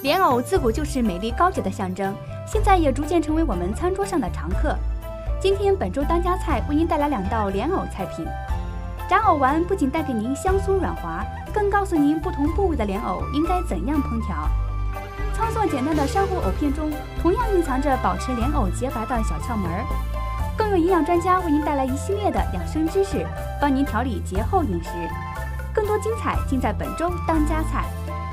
莲藕自古就是美丽高洁的象征，现在也逐渐成为我们餐桌上的常客。今天本周当家菜为您带来2道莲藕菜品。炸藕丸不仅带给您香酥软滑，更告诉您不同部位的莲藕应该怎样烹调。操作简单的珊瑚藕片中，同样蕴藏着保持莲藕洁白的小窍门儿。更有营养专家为您带来一系列的养生知识，帮您调理节后饮食。更多精彩尽在本周当家菜。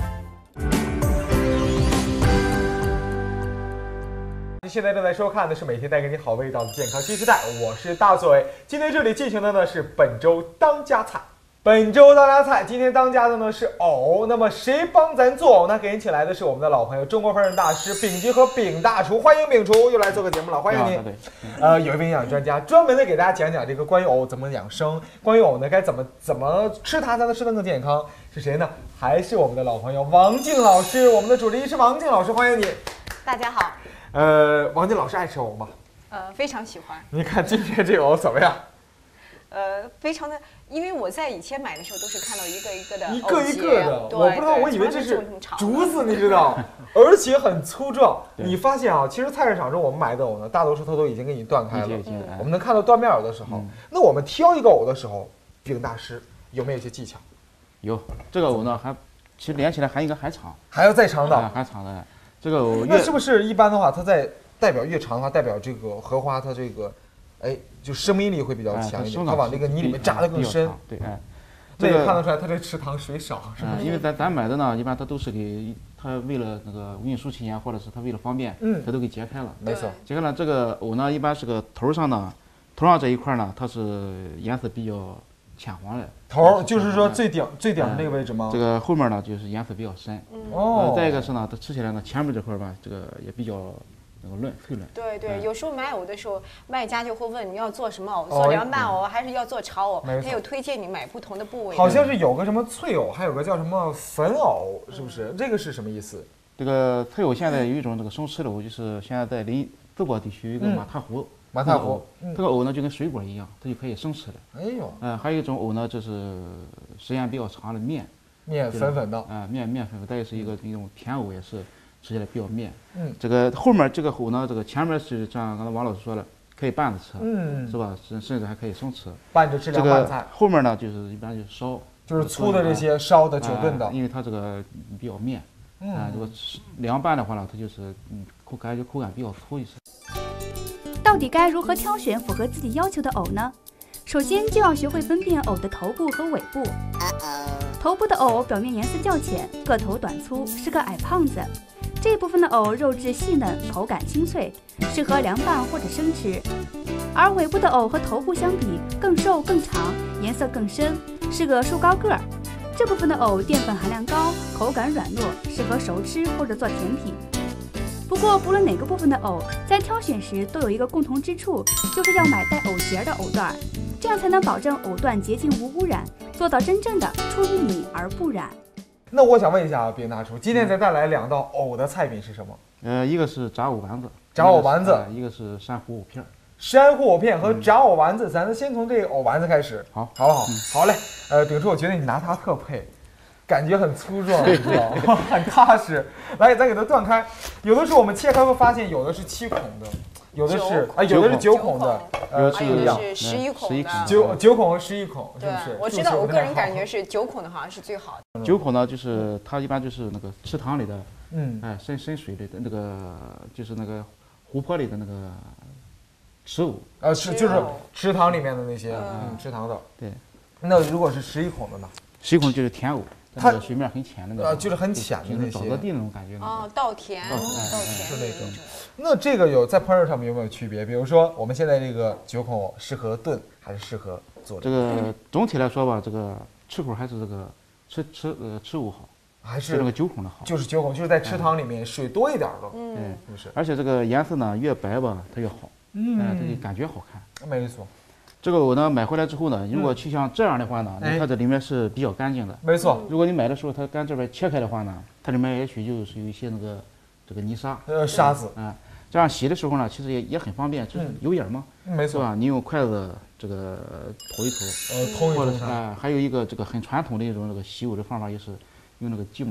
现在正在收看的是每天带给你好味道的健康新时代，我是大嘴。今天这里进行的呢是本周当家菜。本周当家菜，今天当家的呢是藕。那么谁帮咱做藕呢？给您请来的是我们的老朋友，中国烹饪大师丙吉和丙大厨，欢迎丙厨又来做个节目了，欢迎您。有一位营养专家，专门的给大家讲讲这个关于藕怎么养生，关于藕呢该怎么吃它才能吃得更健康，是谁呢？还是我们的老朋友王静老师，我们的主治医师王静老师，欢迎你。 大家好。 王静老师爱吃藕吗？ 非常喜欢。 你看今天这个藕怎么样？ 非常的，因为我在以前买的时候都是看到一个一个的一个一个的， 对， 我不知道，我以为这是竹子，你知道，而且很粗壮。你发现啊，其实菜市场中我们买的藕呢，大多数它都已经给你断开了，我们能看到断面藕的时候，那我们挑一个藕的时候，丙大师有没有一些技巧？ 有，这个藕呢其实连起来还应该还长， 还要再长的， 还长的。这个藕那是不是一般的话，它在代表越长的话，代表这个荷花它这个，就生命力会比较强一点，它往这个泥里面扎得更深。 对， 这也看得出来它这吃糖水少，是吧？ 因为咱买的呢，一般它都是给它为了那个运输期间，或者是它为了方便，它都给截开了。 没错， 截开了这个藕呢，一般是个头上这一块呢，它是颜色比较浅黄的。 头就是说最顶那个位置吗？ 这个后面呢就是颜色比较深。再一个是呢，它吃起来呢前面这块吧，这个也比较那个脆嫩。 对，有时候买藕的时候，卖家就会问你要做什么藕，做凉拌藕还是要做炒藕？他有推荐你买不同的部位。 好像是有个什么脆藕，还有个叫什么粉藕，是不是？这个是什么意思？ 这个脆藕现在有一种这个生吃的藕，就是现在在淄博地区有一个马踏湖。这个藕呢就跟水果一样，它就可以生吃的。 哎呦， 还有一种藕呢，就是时间比较长的面粉粉的， 面粉粉，再是一种甜藕，也是吃起来比较面。这个后面这个藕呢，这个前面是像刚才王老师说的，可以拌着吃，是吧？甚至还可以生吃， 拌着吃凉拌菜。 后面呢就是一般就烧， 就是粗的这些烧的久炖的， 因为它这个比较面。如果凉拌的话呢，它就是口感比较粗一些。 到底该如何挑选符合自己要求的藕呢？首先就要学会分辨藕的头部和尾部。头部的藕表面颜色较浅，个头短粗，是个矮胖子。这部分的藕肉质细嫩，口感清脆，适合凉拌或者生吃。而尾部的藕和头部相比，更瘦更长，颜色更深，是个瘦高个儿。这部分的藕淀粉含量高，口感软糯，适合熟吃或者做甜品。不过，不论哪个部分的藕，在挑选时都有一个共同之处，就是要买带藕节的藕段，这样才能保证藕段洁净无污染，做到真正的出淤泥而不染。 那我想问一下啊，丙大厨，今天咱带来2道藕的菜品是什么？ 一个是炸藕丸子，一个是珊瑚藕片。 珊瑚藕片和炸藕丸子，咱先从这个藕丸子开始，好不好？好嘞。丙厨，我觉得你拿它特配。感觉很粗壮，你知道吗？很踏实。来，咱给它断开。有的时候我们切开会发现，有的是7孔的，有的是9孔的， 还有的是11孔的。 9孔和11孔，是不是？ 我知道，我个人感觉是9孔的好像是最好的。 9孔呢，就是它一般就是那个池塘里的，深水里的那个，就是那个湖泊里的那个池藕。 就是池塘里面的那些，池塘的。 对。 那如果是11孔的呢 ？11孔就是甜藕。它水面很浅的那种， 就是很浅的那些沼泽地那种感觉。 稻田是那种。那这个在烹饪上面有没有区别？比如说我们现在这个9孔藕适合炖还是适合做？ 这个总体来说吧，这个吃口还是这个吃藕好， 还是那个9孔的好。 就是9孔，就是在池塘里面水多一点的， 是不是？而且这个颜色呢越白吧，它越好，它就感觉好看。 没错。 这个藕呢，买回来之后呢，如果去像这样的话呢，它这里面是比较干净的。 没错。 如果你买的时候，它干这边切开的话呢，它里面也许就是有一些这个泥沙。 沙子。 这样洗的时候呢，其实也很方便，就是有眼嘛。 没错。 吧？你用筷子这个投一投。 通一或者是还有一个这个很传统的一种这个洗藕的方法，就是用那个鸡毛。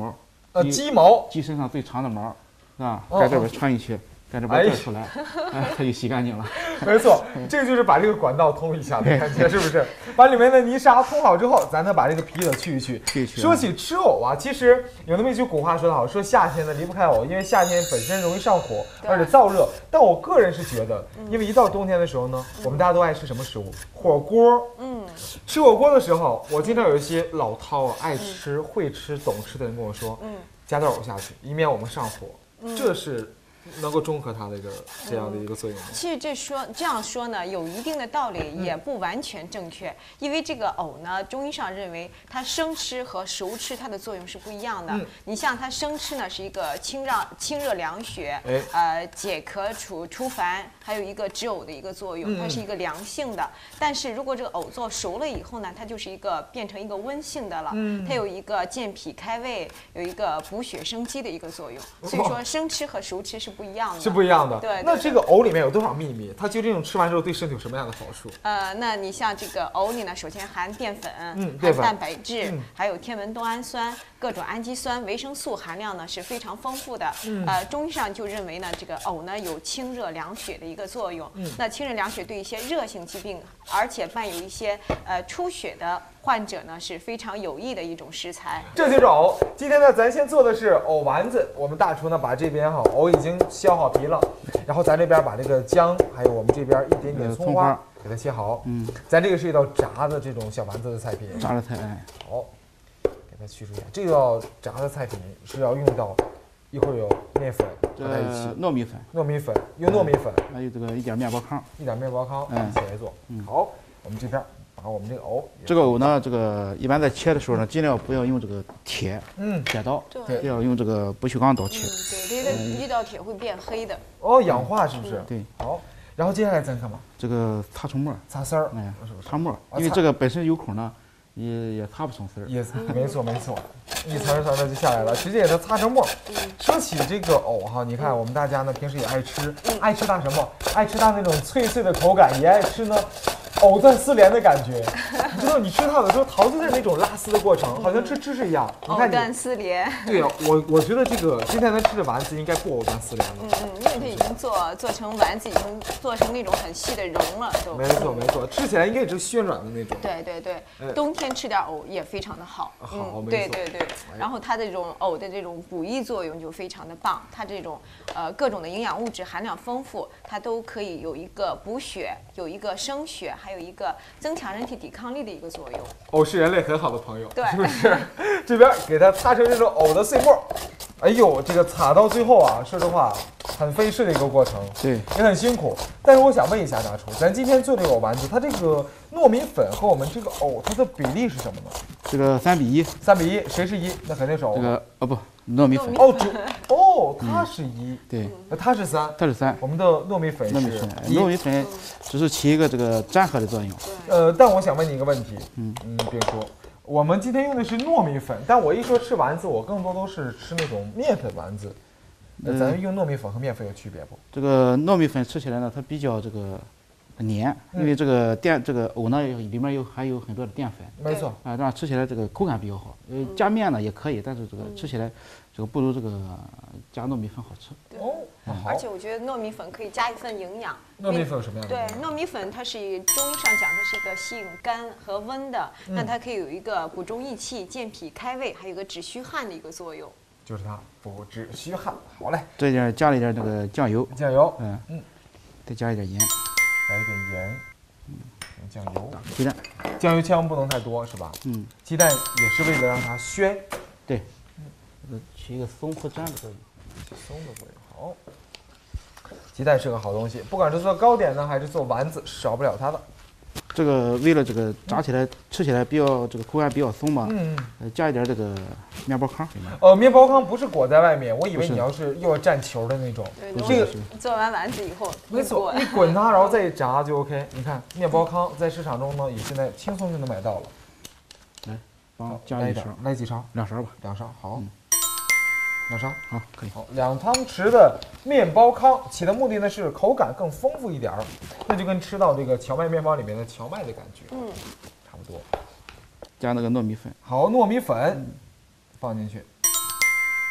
鸡毛， 鸡身上最长的毛，是吧？在这边穿进去。在这边拽出来，它就洗干净了。 没错，这个就是把这个管道通一下的感觉，是不是？把里面的泥沙通好之后，咱再把这个皮子去一去。说起吃藕啊，其实有那么一句古话说得好，说夏天呢离不开藕，因为夏天本身容易上火，而且燥热。但我个人是觉得，因为一到冬天的时候呢，我们大家都爱吃什么食物？火锅。吃火锅的时候，我经常有一些老饕啊，爱吃、会吃、懂吃的人跟我说，加点藕下去，以免我们上火。这是。能够中和它的一个这样的一个作用。 其实这样说呢，有一定的道理，也不完全正确。因为这个藕呢，中医上认为它生吃和熟吃它的作用是不一样的。你像它生吃呢，是一个清热凉血，解渴除烦，还有一个止呕的一个作用，它是一个凉性的。但是如果这个藕做熟了以后呢，它就是变成一个温性的了。它有一个健脾开胃，有一个补血生肌的一个作用。所以说生吃和熟吃是不一样的， 是不一样的。 对， 那这个藕里面有多少秘密？它究竟吃完之后对身体有什么样的好处？ 那你像这个藕里呢，首先含淀粉，含蛋白质，还有天文冬氨酸、各种氨基酸、维生素含量呢是非常丰富的。中医上就认为呢，这个藕呢有清热凉血的一个作用。那清热凉血对一些热性疾病，而且伴有一些出血的患者呢是非常有益的一种食材。 这就是藕。今天呢，咱先做的是藕丸子。我们大厨呢把这边藕已经削好皮了，然后咱这边把这个姜，还有我们这边一点点葱花给它切好。咱这个是一道炸的这种小丸子的菜品。 炸的菜， 好，给它去除一下。这道炸的菜品是要用到，一会儿有面粉和在一起， 糯米粉， 用糯米粉， 还有这个一点面包糠， 一起来做。好，我们这边。把我们这个藕，呢，这个一般在切的时候呢，尽量不要用这个铁刀， 对， 要用这个不锈钢刀切。 对，这个遇到铁会变黑的。 氧化是不是？ 对。 好，然后接下来咱干嘛？ 这个擦成沫， 擦丝儿， 擦沫，因为这个本身有孔呢，也擦不成丝儿。 也没错，一层的就下来了，直接给它擦成沫。说起这个藕哈，你看我们大家呢平时也爱吃它什么？爱吃它那种脆脆的口感，也爱吃呢。藕断丝连的感觉，你知道你吃它的时候，桃子的那种拉丝的过程，好像吃芝士一样。 藕断丝连。 对呀，我觉得这个今天咱吃的丸子应该不藕断丝连了。 因为它已经做成丸子，已经做成那种很细的蓉了，都。 没错，吃起来应该也是暄软的那种。 对，冬天吃点藕也非常的好。对。然后它的这种藕的这种补益作用就非常的棒，它这种各种的营养物质含量丰富，它都可以有一个补血，有一个生血。还有一个增强人体抵抗力的一个作用。 藕是人类很好的朋友， 对， 是不是？这边给它擦成这种藕的碎末。哎呦，这个擦到最后啊，说实话很费事的一个过程， 对， 也很辛苦。但是我想问一下大厨，咱今天做这个藕丸子，它这个糯米粉和我们这个藕，它的比例是什么呢？ 这个3比1。 3比1，谁是1？那肯定是藕。 这个不，糯米粉。 它是1， 对， 它是3，我们的糯米粉是1。 糯米粉只是起一个这个粘合的作用。 但我想问你一个问题，别说。我们今天用的是糯米粉，但我一说吃丸子，我更多都是吃那种面粉丸子。咱用糯米粉和面粉有区别不？ 这个糯米粉吃起来呢，它比较这个黏，因为这个藕呢里面含有很多的淀粉。 没错啊，这样吃起来这个口感比较好。加面呢也可以，但是这个吃起来这个不如这个加糯米粉好吃。 而且我觉得糯米粉可以加一份营养。 糯米粉有什么样的？ 对，糯米粉它是中医上讲它是一个吸引肝和温的，那它可以有一个补中益气、健脾开胃，还有一个止虚汗的一个作用。 就是它补止虚汗。好嘞， 这点加了一点这个酱油，再加一点盐， 来一点盐，酱油， 鸡蛋， 酱油千万不能太多，是吧？鸡蛋也是为了让它鲜， 对，起一个松和粘的作用， 松的作用。好，鸡蛋是个好东西，不管是做糕点呢，还是做丸子，少不了它的。 这个为了这个炸起来吃起来比较这个口感比较松嘛，加一点这个面包糠。 面包糠不是裹在外面，我以为你要要蘸球的那种。 这个做完丸子以后， 没错，一滚它，然后再一炸就 OK。你看面包糠在市场中呢，也现在轻松就能买到了。 来，帮加一勺， 来几勺 ？2勺吧。 2勺，好。2勺， 好，可以。 好，2汤匙的面包糠，起的目的呢是口感更丰富一点儿，那就跟吃到这个荞麦面包里面的荞麦的感觉，差不多。 加那个糯米粉， 好，糯米粉放进去，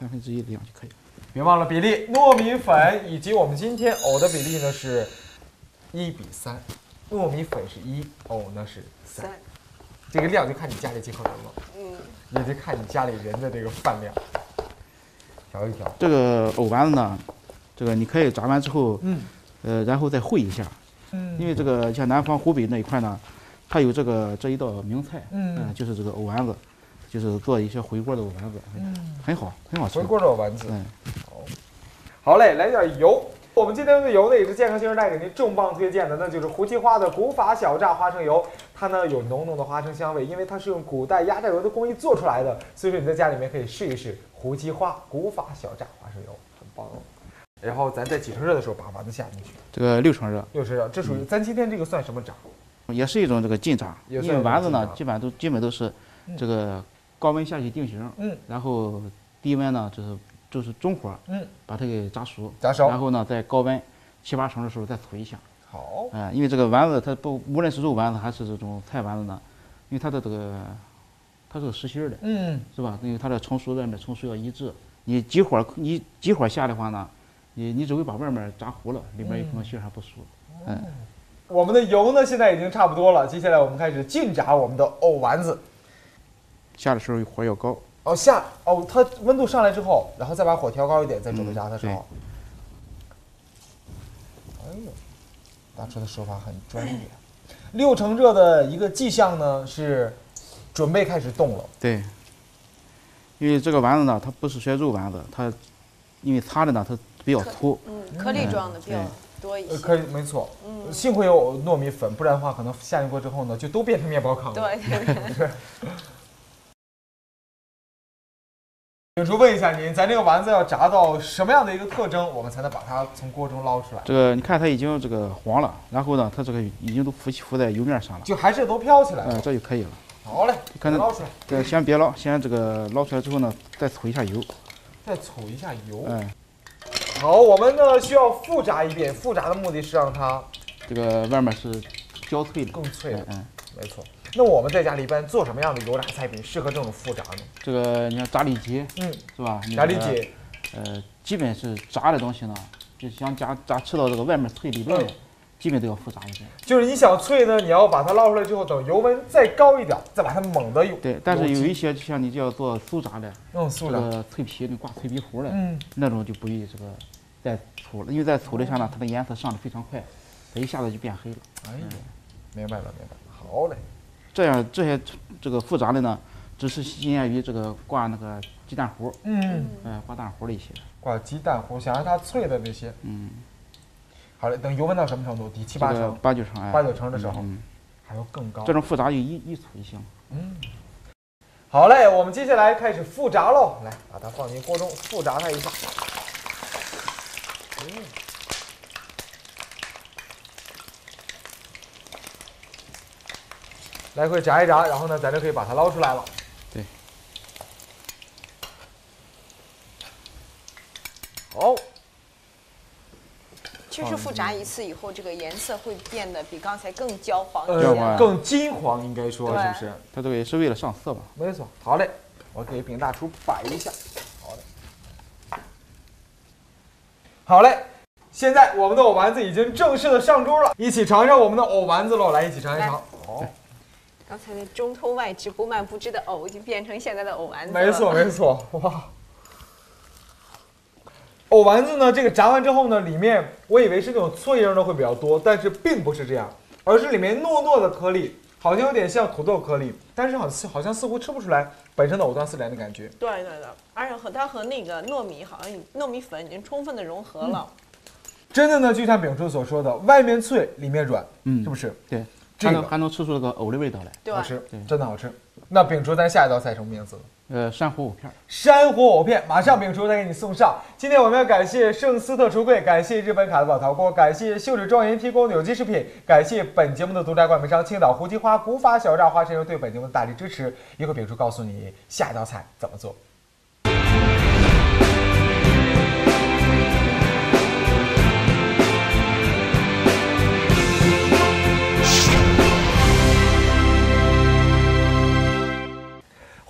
1/3的量就可以。 别忘了比例，糯米粉以及我们今天藕的比例呢是1:3，糯米粉是1，藕呢是3。这个量就看你家里几口人了，也就看你家里人的这个饭量。调一调。 这个藕丸子呢，这个你可以炸完之后，然后再烩一下，因为这个像南方湖北那一块呢，它有这一道名菜，就是这个藕丸子，就是做一些回锅的藕丸子，很好吃。 回锅的藕丸子，好嘞，来点油。我们今天的油呢，也是健康新时代给您重磅推荐的，那就是胡七花的古法小榨花生油。它呢有浓浓的花生香味，因为它是用古代压榨油的工艺做出来的，所以说你在家里面可以试一试胡七花古法小榨花生油，很棒哦。然后咱在几成热的时候把丸子下进去， 这个6成热。 6成热，这属于咱今天这个算什么炸？ 也是一种这个劲炸，因为丸子呢基本都是这个高温下去定型，然后低温呢就是中火，把它给炸熟，然后呢在高温7、8成的时候再搓一下。 好， 因为这个丸子它无论是肉丸子还是这种菜丸子呢，因为它的这个它是实心的，是吧？因为它的成熟外面成熟要一致，你急火下的话呢，你只会把外面炸糊了，里面有可能馅还不熟。 我们的油呢现在已经差不多了，接下来我们开始劲炸我们的藕丸子。 下的时候火要高。 它温度上来之后，然后再把火调高一点，再准备炸的时候。哎呦，大厨的手法很专业。6成热的一个迹象呢是准备开始动了。 对，因为这个丸子呢，它不是学肉丸子，它因为擦的呢它比较粗， 颗粒状的比较多一些。 没错。幸亏有糯米粉，不然的话可能下进锅之后呢，就都变成面包糠了。 对。 秉厨问一下您，咱这个丸子要炸到什么样的一个特征，我们才能把它从锅中捞出来？ 这个你看它已经这个黄了，然后呢，它这个已经都浮在油面上了， 就还是都飘起来了。 这就可以了。 好嘞， 可能捞出来。 对，先别捞，先这个捞出来之后呢，再搓一下油。 再搓一下油。好，我们呢需要复炸一遍，复炸的目的是让它这个外面是焦脆的， 更脆的。没错。那我们在家里一般做什么样的油炸菜品适合这种复炸呢？ 这个你看炸里脊，是吧？ 炸里脊， 基本是炸的东西呢，就想吃到这个外面脆里面，基本都要复炸一遍。 就是你想脆呢，你要把它捞出来之后，等油温再高一点，再把它猛的对，但是有一些就像你就要做酥炸的， 酥炸， 这个脆皮的挂脆皮糊的，那种就不宜这个再粗了，因为在粗的下呢，它的颜色上的非常快，它一下子就变黑了。 哎呀，明白了。好嘞。 这些这个复炸的呢，只是限限于这个挂那个鸡蛋糊，挂蛋糊的一些， 挂鸡蛋糊，想让它脆的那些，好嘞，等油温到什么程度？底7、8成 ，8、9成 ，8、9成的时候，还要更高。 这种复炸就一粗一行。 好嘞，我们接下来开始复炸喽，来把它放进锅中复炸它一下。来回炸一炸，然后呢，咱就可以把它捞出来了。 对。 好。 确实复炸一次以后，这个颜色会变得比刚才更焦黄一些， 更金黄，应该说是不是？ 它这个也是为了上色吧？ 没错。好嘞，我给秉大厨摆一下。好嘞。现在我们的藕丸子已经正式的上桌了，一起尝尝我们的藕丸子喽！来，一起尝一尝。好。 刚才那中透外直不蔓不枝的藕，就变成现在的藕丸子了。 没错，哇！藕丸子呢，这个炸完之后呢，里面我以为是那种脆硬的会比较多，但是并不是这样，而是里面糯糯的颗粒，好像有点像土豆颗粒，但是好像似乎吃不出来本身的藕断丝连的感觉。 对，而且它和那个糯米好像糯米粉已经充分的融合了。 真的呢，就像秉厨所说的，外面脆，里面软，是不是？ 对。还能吃出这个藕的味道来， 好吃，真的好吃。那秉厨，咱下一道菜什么名字？ 山火藕片。 山火藕片，马上秉厨再给你送上。今天我们要感谢圣斯特橱柜，感谢日本卡的宝陶锅，感谢秀水庄园提供的有机食品，感谢本节目的独家冠名商青岛胡姬花古法小榨花生油对本节目的大力支持。一会儿秉厨告诉你下一道菜怎么做。欢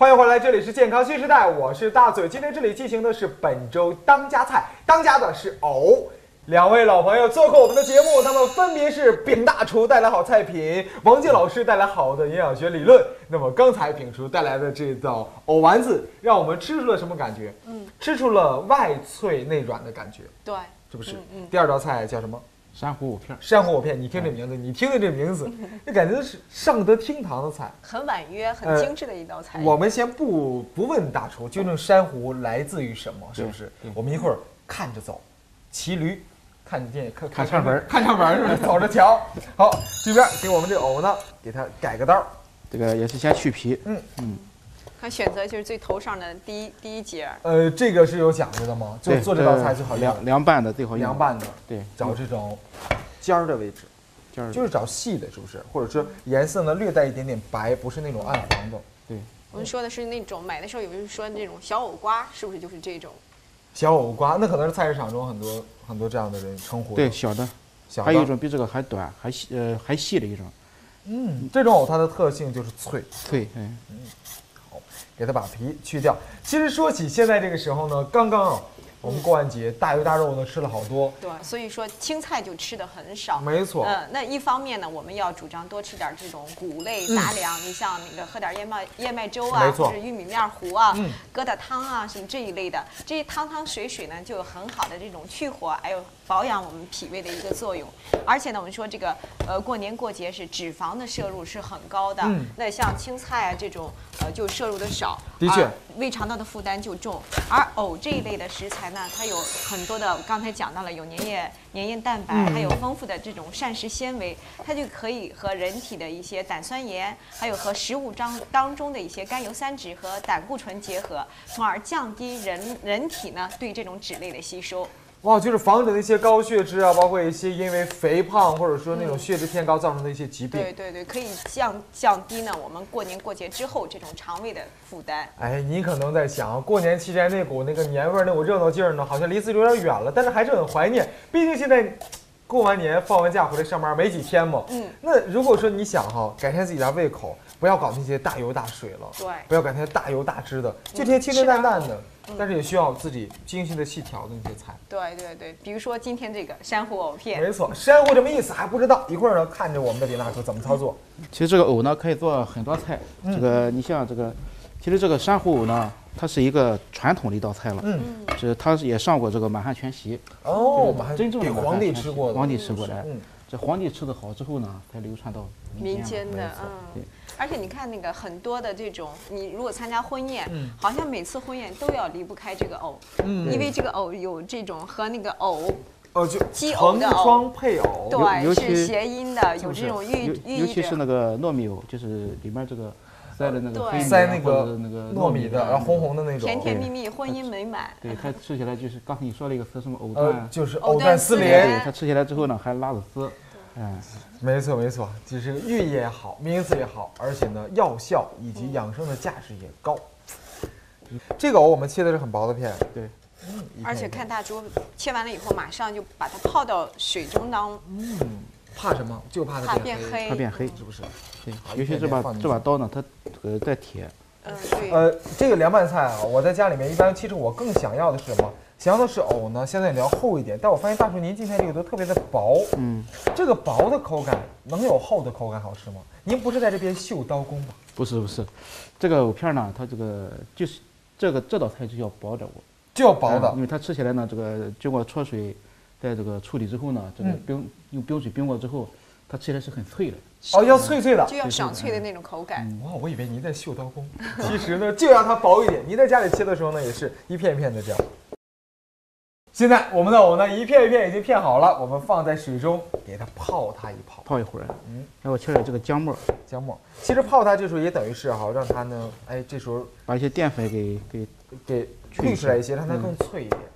欢迎回来，这里是健康新时代，我是大嘴。今天这里进行的是本周当家菜，当家的是藕。两位老朋友做客我们的节目，他们分别是丙大厨带来好菜品，王健老师带来好的营养学理论。那么刚才丙厨带来的这道藕丸子，让我们吃出了什么感觉？吃出了外脆内软的感觉。 对， 是不是？第二道菜叫什么？ 珊瑚藕片。 珊瑚藕片，你听这名字，你听的这名字，这感觉是上得厅堂的菜， 很婉约、很精致的一道菜。 我们先不问大厨，究竟珊瑚来自于什么，是不是？我们一会儿看着走，骑驴。看唱本，是不是？走着瞧。好，这边给我们这藕呢，给它改个刀。 这个也是先去皮。 他选择就是最头上的第一节。 这个是有讲究的吗？就做这道菜最好凉拌的最好用。 凉拌的， 对， 找这种尖儿的位置，就是找细的，是不是？或者说颜色呢略带一点点白，不是那种暗黄的。 对， 我们说的是那种买的时候有人说那种小藕瓜，是不是就是这种？ 小藕瓜，那可能是菜市场中很多这样的人称呼的。 对，小的，还有一种比这个还短、还细的一种。 这种藕它的特性就是脆。好，给它把皮去掉。其实说起现在这个时候呢，刚刚我们过完节，大鱼大肉呢吃了好多。 对，所以说青菜就吃的很少。 没错。 那一方面呢，我们要主张多吃点这种谷类杂粮，你像那个喝点燕麦粥啊，或者玉米面糊啊，疙瘩汤啊，什么这一类的，这些汤水呢，就有很好的这种去火，还有保养我们脾胃的一个作用。而且呢，我们说这个过年过节是脂肪的摄入是很高的，那像青菜啊这种就摄入的少， 的确， 胃肠道的负担就重。而藕这一类的食材呢，它有很多的，刚才讲到了有粘液蛋白，还有丰富的这种膳食纤维，它就可以和人体的一些胆酸盐，还有和食物当中的一些甘油三酯和胆固醇结合，从而降低人体呢对这种脂类的吸收。 哇，就是防止那些高血脂啊，包括一些因为肥胖或者说那种血脂偏高造成的一些疾病。 对，可以降低呢我们过年过节之后这种肠胃的负担。 哎，你可能在想，过年期间那股那个年味儿、那股热闹劲儿呢，好像离自己有点远了，但是还是很怀念。毕竟现在过完年放完假回来上班没几天嘛。那如果说你想改善自己的胃口，不要搞那些大油大水了， 对， 不要搞那些大油大汁的，就这些清清淡淡的。但是也需要自己精心的细调的那些菜。 对，比如说今天这个珊瑚藕片。 没错，珊瑚什么意思还不知道，一会儿呢看着我们的李大厨怎么操作。 其实这个藕呢可以做很多菜，这个你像这个，其实这个珊瑚藕呢，它是一个传统的一道菜了，是它也上过这个满汉全席。 哦， 真正的皇帝吃过的， 皇帝吃过的。这皇帝吃的好之后呢，才流传到民间的。而且你看那个很多的这种，你如果参加婚宴，好像每次婚宴都要离不开这个藕，因为这个藕有这种和那个藕， 就鸡藕的藕， 双配藕， 对，是谐音的，有这种寓意。 尤其是那个糯米藕，就是里面这个塞的那个黑米， 塞那个糯米的，然后红红的那种， 甜甜蜜蜜，婚姻美满。 对，它吃起来就是刚才你说了一个词，什么藕断， 就是藕断丝连。 对，它吃起来之后呢，还拉着丝。 没错，就是寓意也好，名字也好，而且呢，药效以及养生的价值也高。这个藕我们切的是很薄的片， 对， 而且看大猪切完了以后，马上就把它泡到水中当。 怕什么？就怕它变黑。 它变黑， 是不是？ 对，尤其这把刀呢，它带铁。 对。 这个凉拌菜啊，我在家里面一般，其实我更想要的是什么？想要的是藕呢，相对你要厚一点，但我发现大厨您今天这个都特别的薄，这个薄的口感能有厚的口感好吃吗？您不是在这边秀刀工吧？ 不是，这个藕片呢，它这个就是这道菜就要薄的， 就要薄的， 因为它吃起来呢，这个经过焯水，在这个处理之后呢，这个用冰水冰过之后，它吃起来是很脆的。 要脆的， 就要爽脆的那种口感。 哇，我以为您在秀刀工，其实呢就让它薄一点。您在家里切的时候呢，也是一片一片的这样。现在我们的藕呢，一片一片已经片好了，我们放在水中给它泡它一会儿。然后切点这个姜末。 其实泡它这时候也等于是让它呢，这时候把一些淀粉给滤出来一些，让它更脆一点。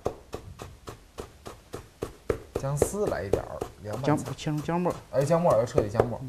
姜丝来一点儿， 切成姜末。 姜末要彻底姜末。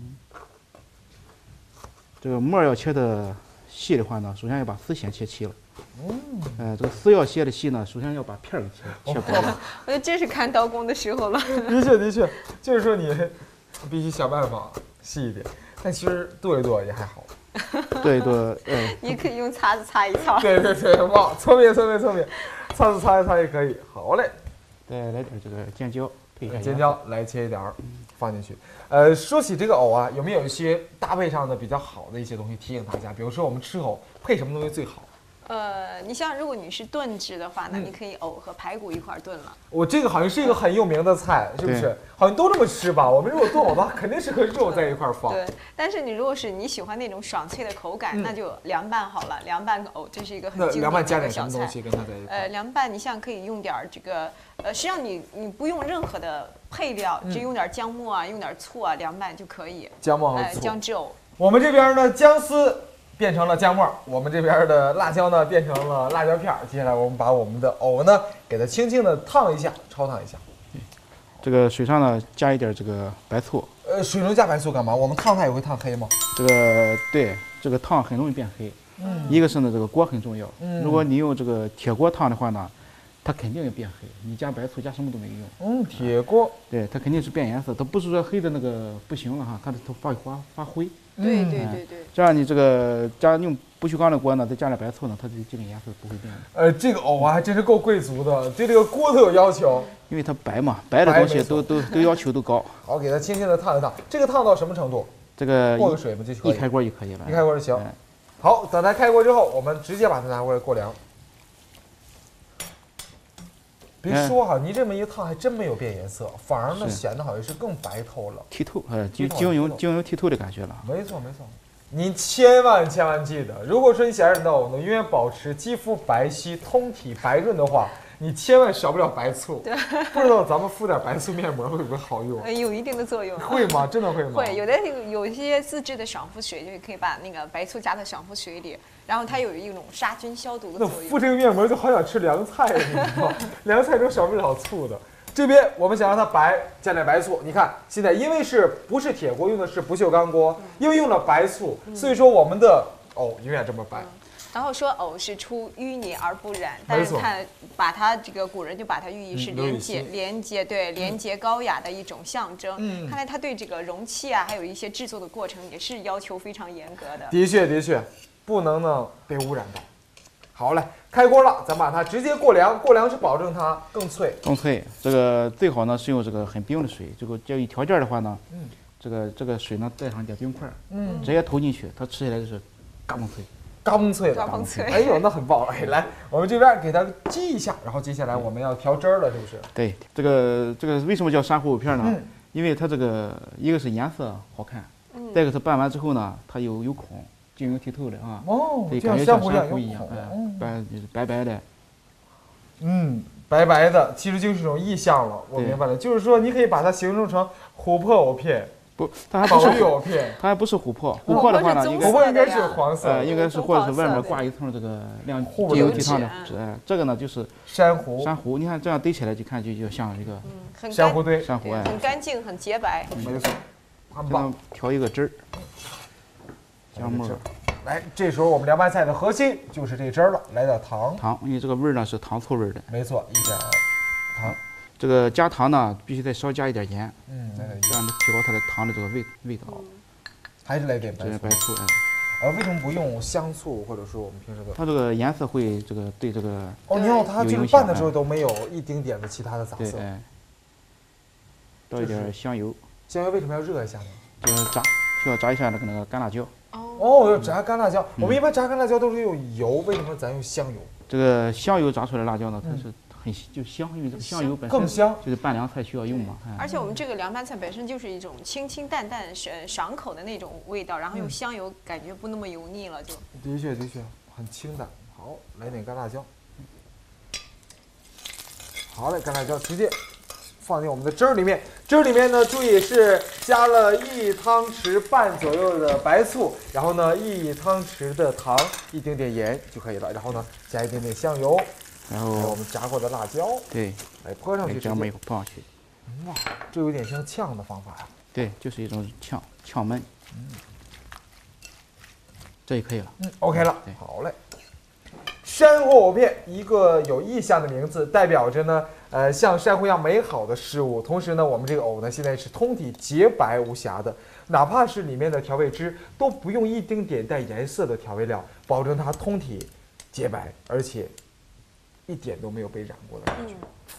这个末要切的细的话呢，首先要把丝先切齐了。这个丝要切的细呢，首先要把片儿给切薄了。 我觉得这是看刀工的时候了。 的确，就是说你必须想办法细一点，但其实剁一剁也还好。 这一朵， 你可以用擦子擦一擦。 对，哇，聪明，擦子擦一擦也可以。好嘞， 再来点这个尖椒，配一下尖椒来切一点儿，放进去。说起这个藕啊，有没有一些搭配上的比较好的一些东西提醒大家？比如说我们吃藕配什么东西最好？ 你像如果你是炖制的话，那你可以藕和排骨一块炖了。 我这个好像是一个很有名的菜，是不是？好像都这么吃吧？我们如果炖藕的话，肯定是和肉在一块放。 对，但是你如果是你喜欢那种爽脆的口感，那就凉拌好了。凉拌藕这是一个很经典的小菜。 凉拌加点什么东西跟它在一块？ 凉拌你像可以用点这个，实际上你不用任何的配料，只用点姜末啊，用点醋啊，凉拌就可以。 姜末和醋。 姜汁藕。 我们这边呢，姜丝变成了姜末，我们这边的辣椒呢变成了辣椒片。接下来我们把我们的藕呢给它轻轻的烫一下，焯烫一下。 这个水上呢加一点这个白醋。 水中加白醋干嘛？我们烫它也会烫黑吗？ 这个对，这个烫很容易变黑。一个是呢这个锅很重要。如果你用这个铁锅烫的话呢，它肯定也变黑。你加白醋加什么都没用。 铁锅。 对，它肯定是变颜色，它不是说黑的那个不行了哈，它发灰。 对。 这样你这个用不锈钢的锅呢，再加点白醋呢，它这个颜色不会变的。 这个藕啊还真是够贵族的，对这个锅都有要求。 因为它白嘛，白的东西都要求都高。 好，给它轻轻的烫一烫。这个烫到什么程度？ 这个过个水吗？就可以。 一开锅就可以了。 一开锅就行。好，等它开锅之后，我们直接把它拿过来过凉。别说哈，你这么一烫还真没有变颜色，反而呢显得好像是更白透了， 剔透，经由剔透的感觉了。 没错。您千万记得，如果说你想让你的藕呢永远保持肌肤白皙、通体白润的话，你千万少不了白醋。 对， 不知道咱们敷点白醋面膜会不会好用？ 有一定的作用。 会吗？真的会吗？ 会，有一些自制的爽肤水，就可以把那个白醋加到爽肤水里，然后它有一种杀菌消毒的作用。 那敷这个面膜就好想吃凉菜，你知道，凉菜中少不了醋的。这边我们想让它白，加点白醋。你看，现在因为不是铁锅，用的是不锈钢锅，因为用了白醋，所以说我们的藕永远这么白。 然后说藕是出淤泥而不染，但是看把它这个古人就把它寓意是廉洁高雅的一种象征。看来他对这个容器啊，还有一些制作的过程也是要求非常严格的。 的确，不能呢被污染到。好嘞，开锅了，咱把它直接过凉，过凉是保证它更脆。这个最好呢是用这个很冰的水，这个要有条件的话呢，这个水呢带上点冰块，直接投进去，它吃起来就是嘎嘣脆。嘎嘣脆，哎呦，那很棒！哎，来，我们这边给它激一下，然后接下来我们要调汁儿了，是不是？ 对，这个为什么叫珊瑚藕片呢？因为它这个一个是颜色好看，再一个它拌完之后呢，它有孔，晶莹剔透的啊。对，感觉像珊瑚一样，白白的。 白白的，其实就是一种意象了。我明白了，就是说你可以把它形容成琥珀藕片。 不，它还不是藕片， 它还不是琥珀。琥珀的话呢， 琥珀应该是黄色， 应该是或者是外面挂一层这个亮晶莹剔透的纸。这个呢就是珊瑚。 你看这样堆起来就看就像一个珊瑚堆， 很干净，很洁白。 没错，很棒。 调一个汁儿，姜末。 来，这时候我们凉拌菜的核心就是这汁儿了，来点糖， 因为这个味儿呢是糖醋味的。 没错，一点糖。 这个加糖呢，必须再少加一点盐， 这样提高它的糖的这个味道。 还是来点白醋。 为什么不用香醋，或者说我们平时的？ 它这个颜色会对这个你看它这个拌的时候都没有一丁点的其他的杂色。 倒一点香油。 香油为什么要热一下呢？ 需要炸一下那个干辣椒。 要炸干辣椒。我们一般炸干辣椒都是用油，为什么咱用香油？ 这个香油炸出来的辣椒呢，它是就香，因为这个香油本身更香， 就是拌凉菜需要用嘛。 而且我们这个凉拌菜本身就是一种清清淡淡、爽口的那种味道，然后用香油感觉不那么油腻了，就。 的确很清淡。好，来点干辣椒。好嘞，干辣椒直接放进我们的汁儿里面。汁儿里面呢，注意是加了1汤匙半左右的白醋，然后呢1汤匙的糖，一丁点盐就可以了。然后呢加一点点香油。 然后我们炸过的辣椒，来泼上去， 姜末泼上去。 哇，这有点像炝的方法呀。 对，就是一种炝焖。这也可以了。 OK 了。好嘞。 珊瑚藕片，一个有意象的名字，代表着呢，像珊瑚一样美好的事物。同时呢，我们这个藕呢，现在是通体洁白无瑕的，哪怕是里面的调味汁都不用一丁点带颜色的调味料，保证它通体洁白，而且一点都没有被染过的感觉。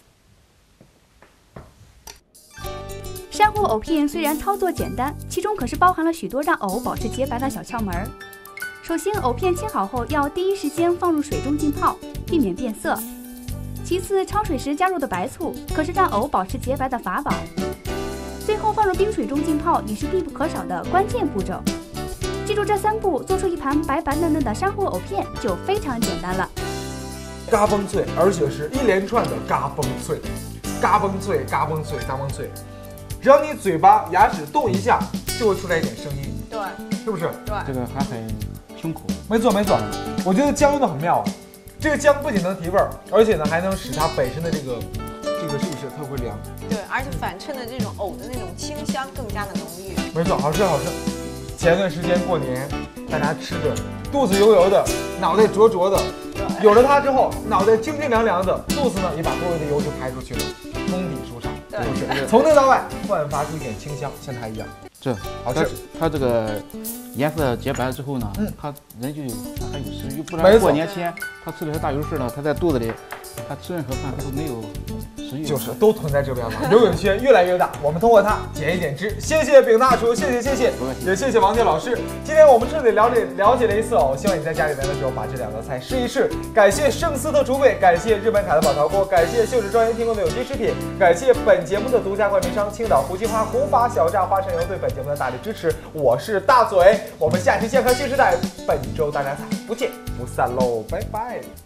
珊瑚藕片虽然操作简单，其中可是包含了许多让藕保持洁白的小窍门儿。首先，藕片切好后要第一时间放入水中浸泡，避免变色。其次，焯水时加入的白醋可是让藕保持洁白的法宝。最后放入冰水中浸泡也是必不可少的关键步骤。记住这3步，做出一盘白白嫩嫩的珊瑚藕片就非常简单了。 嘎嘣脆，而且是一连串的嘎嘣脆，嘎嘣脆，嘎嘣脆，嘎嘣脆。只要你嘴巴牙齿动一下，就会出来一点声音。 对， 是不是？ 对， 这个还很清口。 没错没错，我觉得姜用的很妙啊。这个姜不仅能提味儿，而且呢还能使它本身的这个是不是特别凉？ 对，而且反衬的这种藕的那种清香更加的浓郁。 没错，好吃好吃。前段时间过年，大家吃的肚子油油的，脑袋灼灼的，有了它之后，脑袋清清凉凉的，肚子呢也把多余的油就排出去了，通体舒畅，是不是？从内到外焕发出一点清香，像它一样。 这好吃。 它这个颜色洁白之后呢，它人就还有食欲，不然过年前他吃的是大油柿呢，他在肚子里，他吃任何饭他都没有食欲。 就是都囤在这边了，游泳圈越来越大，我们通过它减一减脂。谢谢饼大厨，谢谢，也谢谢王健老师。今天我们彻底了解了一次藕，希望你在家里来的时候把这2道菜试一试。感谢圣思特厨卫，感谢日本凯的宝陶锅，感谢秀智庄园提供的有机食品，感谢本节目的独家冠名商青岛胡金花古法小榨花生油对本节目的大力支持。我是大嘴，我们下期健康新时代本周大家菜不见不散喽，拜拜。